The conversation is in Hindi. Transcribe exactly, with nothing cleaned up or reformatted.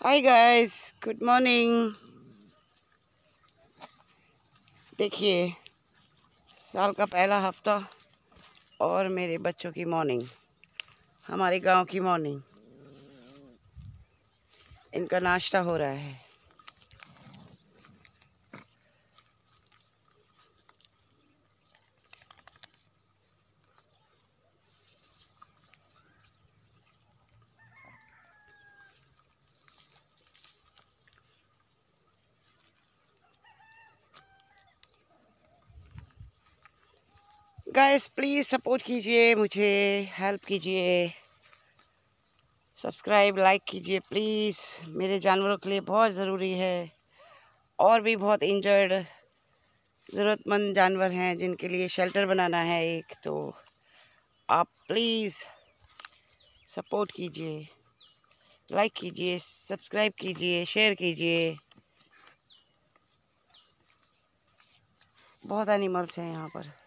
Hi guys, good morning. देखिए, साल का पहला हफ्ता और मेरे बच्चों की मॉर्निंग, हमारे गांव की मॉर्निंग। इनका नाश्ता हो रहा है। गाइस प्लीज़ सपोर्ट कीजिए, मुझे हेल्प कीजिए, सब्सक्राइब लाइक कीजिए प्लीज़। मेरे जानवरों के लिए बहुत ज़रूरी है। और भी बहुत इंजर्ड ज़रूरतमंद जानवर हैं जिनके लिए शेल्टर बनाना है एक, तो आप प्लीज़ सपोर्ट कीजिए, लाइक कीजिए, सब्सक्राइब कीजिए, शेयर कीजिए। बहुत एनिमल्स हैं यहाँ पर।